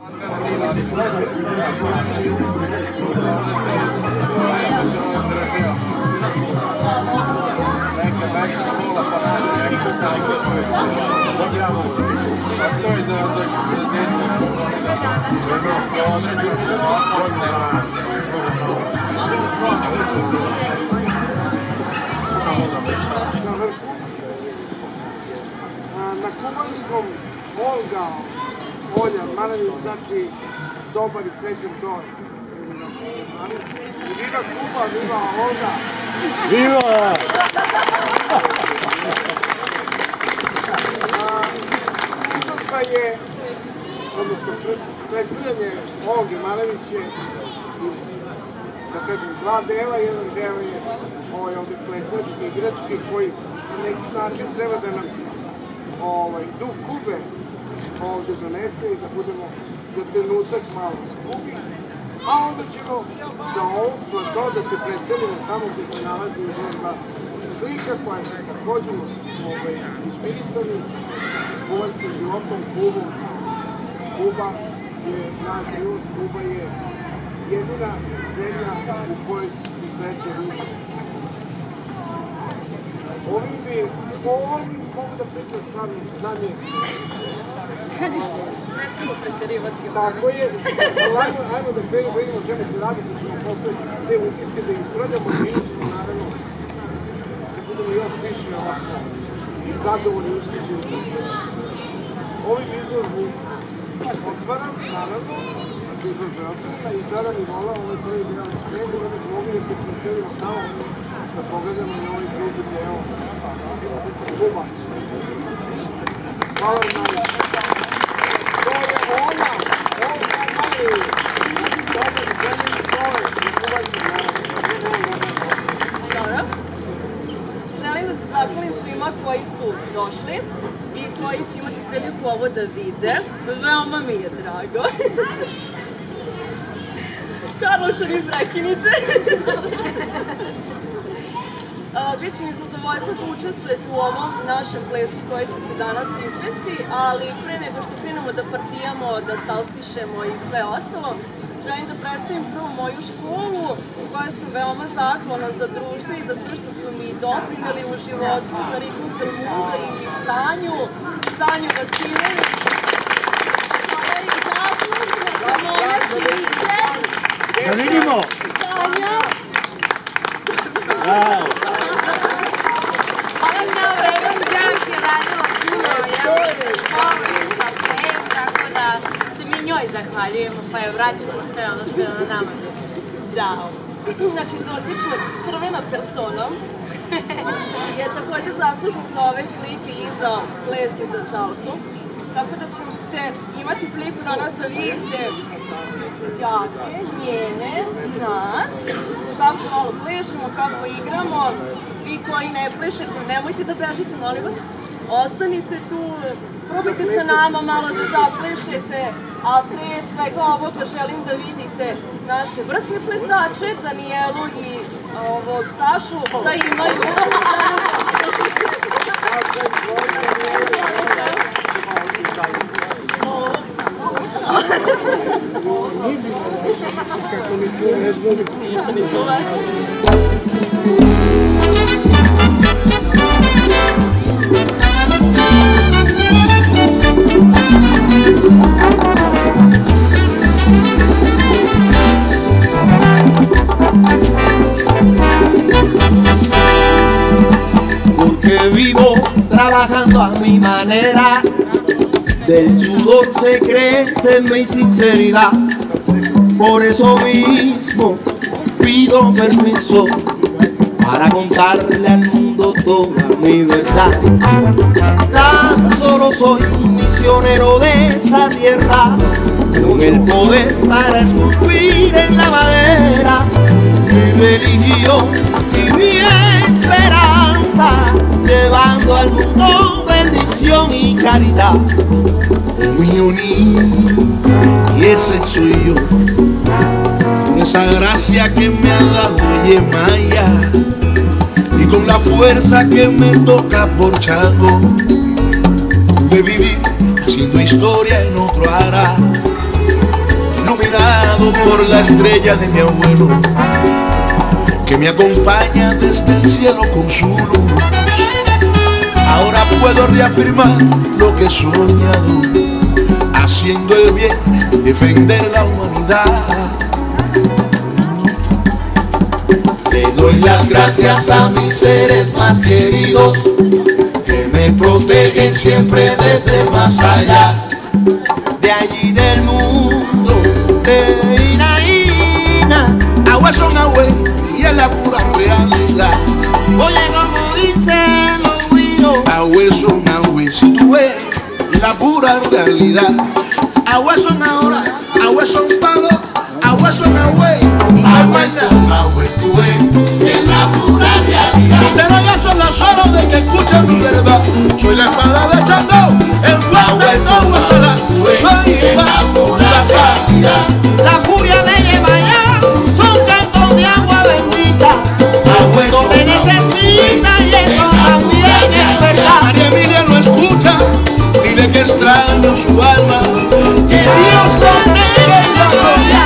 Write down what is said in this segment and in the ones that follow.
Na kubanskom Olga, Olja, Maravić znači dobar i srećan čovjek. Viva Kuba, viva Olga! Viva! Izložba je, odnosno predstavljanje Olge Maravić je, da kažem, dva dela. Jedan deo je ovaj ovde plesački, igrački, koji na neki način treba da nam duh Kube ovde donese i da budemo za trenutak malo Kubi, a onda ćemo za ovog plato da se preselimo tamo gde se nalazi izložba slika koja je također inspirisani kubanskim životom, Kubom. Kuba je naš život, Kuba je jedina zemlja u kojoj se sreće ljudi. Ovim mogu da pričam stvarno, znam je... Tako je, ajmo da sve vidimo o čemu se radi, da ćemo posle te utiske da ispravljamo i vidimo, naravno, da budemo još više ovako zadovoljni uspisi u dušu. Ovim izložbu otvaram, naravno, izložba je otvorena i sada mi vola ovaj prvi deo nego da bi mogli da se preselimo tamo, da pogledamo na ovaj drugi deo Kuba. Hvala vam najviše. To je ona najmanje dobar zemlji čovek u kubanskom narodu. Dobro. Želim da se zahvalim svima koji su došli i koji će imati priliku ovo da vide. Veoma mi je drago. Karlovčani, prekinite. Biće mi zadovoljstvo da učestvujete u ovom našem plesu koji će se danas izvesti, ali pre nego što krenemo da partijamo, da salsišemo i sve ostalo, želim da predstavim prvo moju školu u kojoj sam veoma zahvalna za društvo i za sve što su mi doprineli u životu, za Riknu Strmuda i Sanju Vasilević, koja je zaslužna za moje slike. Da vidimo! Sanja! Bravo! Zahvaljujemo, pa je vraćamo sve ono što je na nama dao. Znači, dotična crvena persona je također zaslužna za ove slike i za ples i za salsu. Tako da ćete imati priliku danas da vidite đake, njene, nas, kako malo plešemo, kako igramo. Vi koji ne plešete, nemojte da bežite, molim vas. Ostanite tu, probajte sa nama malo da zaplešete, a pre svega ovoga želim da vidite naše vrsne plesače, Danijelu i Sašu, da imaju... Porque vivo trabajando a mi manera, del sudor se crece mi sinceridad. Por eso mismo pido permiso para contarle al mundo toda mi verdad. Tan solo soy un misionero de esta tierra, con el poder para esculpir en la madera mi religión y mi esperanza, llevando al mundo bendición y caridad. Mi unión, y ese soy yo, con esa gracia que me ha dado Yemaya y con la fuerza que me toca por chango, pude vivir haciendo historia en otro ara. guiado por la estrella de mi abuelo, que me acompaña desde el cielo con su luz. Ahora puedo reafirmar lo que he soñado, haciendo el bien y defender la humanidad. Le doy las gracias a mis seres más queridos, que me protegen siempre desde el más allá. De allí del mundo, de Inaína, Agua son agua y es la pura realidad. oye como dicen los guinos, Agua son agua, si tú ves la pura realidad. Agua son ahora, agua son palo, agua son agua y no hay más nada. agua tú ves, es la pura realidad. Pero ya son las horas de que escuchen mi verdad. Soy la espada de Changó, el guante son huesola. Soy la pura realidad. La furia de Yemayá son cantos de agua bendita. No te necesita y eso también es verdad. María Emilia no escucha, dile que extraño su alma. Que Dios lo tenga en la gloria.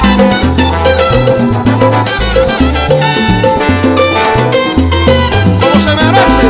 Como se merece.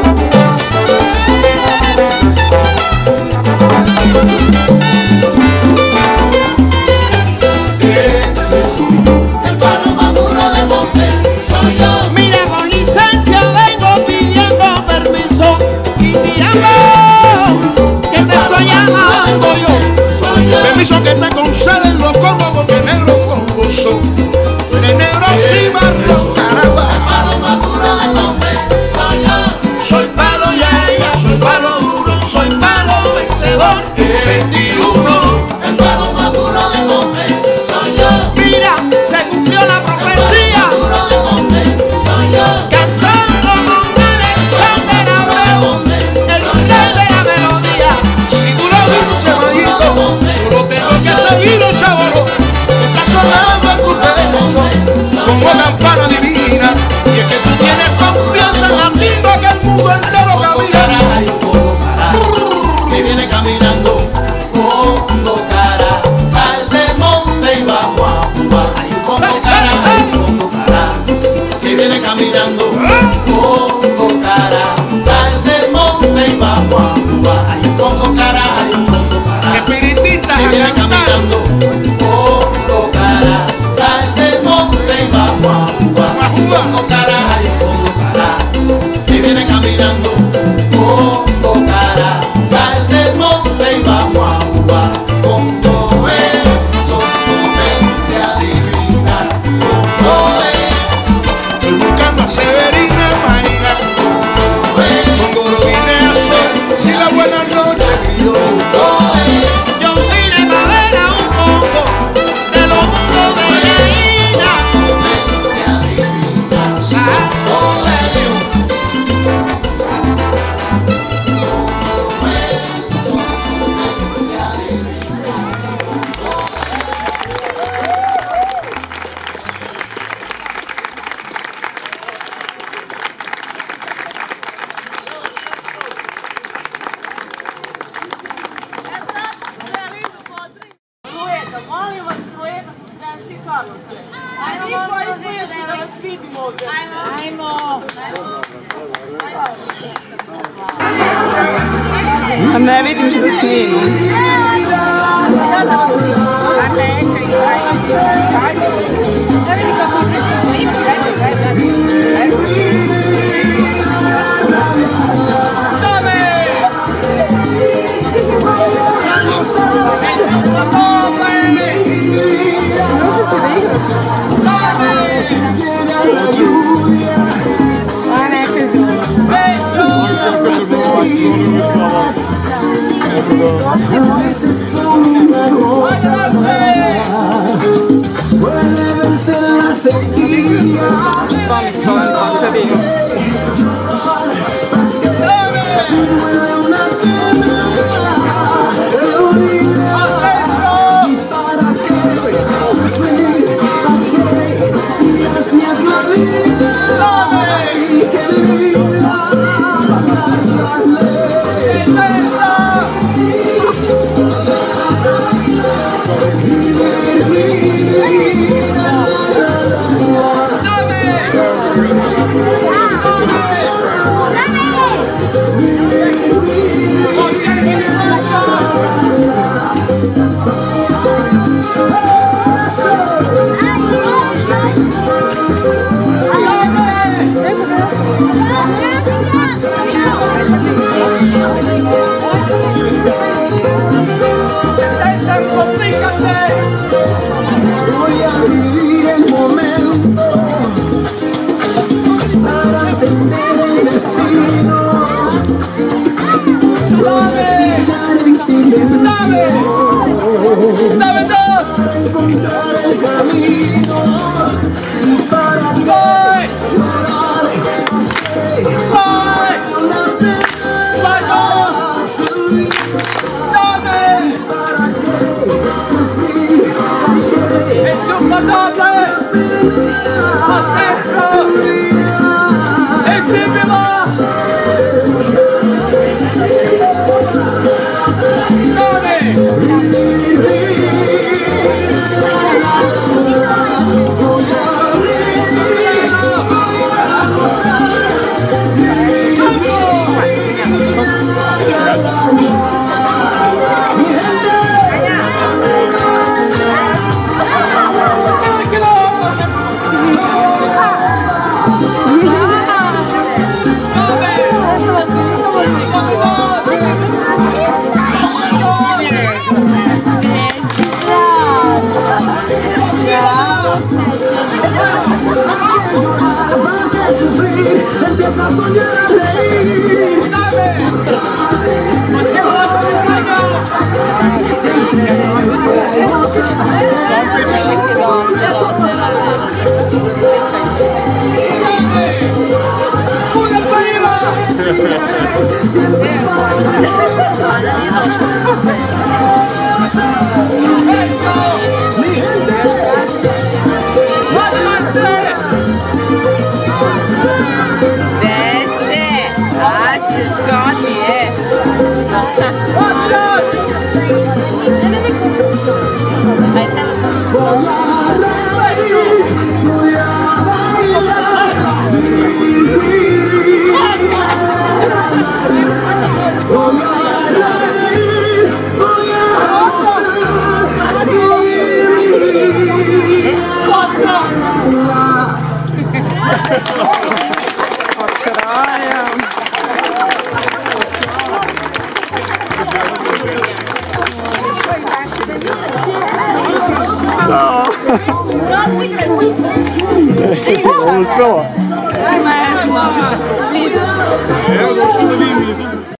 El palo maduro de monte soy yo. Mira, con licencia vengo pidiendo permiso y te amo, que te estoy llamando yo. Permiso que te conceden los combos porque negro con gozo. Tú eres negro sin marrón, caramba. Palo maduro de monte soy yo. Soy palo ya, soy palo duro, soy palo vencedor. 21. El palo maduro de monte soy yo. Mira, se cumplió la profecía. Maduro de monte soy yo. Cantando con Alexander Abreu, el rey de la melodía. Si tú lo dices, Mayito, solo tengo que seguir el chavalo. Está sonando en tu pecho como campana divina. Y es que tú tienes confianza en la misma que el mundo entero camina. Que viene caminando, Congo cara, sal del monte y vamos a jugar. Hay un Congo cara, hay un Congo cara, que viene caminando, Congo cara, sal del monte y vamos a jugar. Hay un Congo cara, hay un Congo cara, Espiritistas que a viene cantar. caminando, Congo cara, sal del monte y vamos a jugar. Vamos a jugar. Congo cara, hay un Congo cara, que viene caminando, Congo cara, sal del monte y vamos a jugar. Con todo eso, potencia divina, con todo eso, Estoy buscando a Severina Mayra, con Gorodinea Sol, si la buena noche crió. yo vine pa' ver a un Congo de los mundos de la isla. Potencia divina, santo de Dios. Trueta, molim vas, Trueta sa Sremskih Karlovca. Vi koji plešu da vas vidimo ovdje. Ajmo! Ne vidim što snimam. Što mi se ovdje vidim? Vivir Voy a vivir el momento para entender el destino. Escuchar el silencio. ¡Dame dos! Para encontrar el camino y para llorar. ¡Vai! ¡Vai dos! ¡Dame! Enxugador! Acerta! Exíbila! Dame! Empieza a soñar a reír. Você gosta de pagar! Una prima! Он успела? Ajme, Evo, došli da vidim.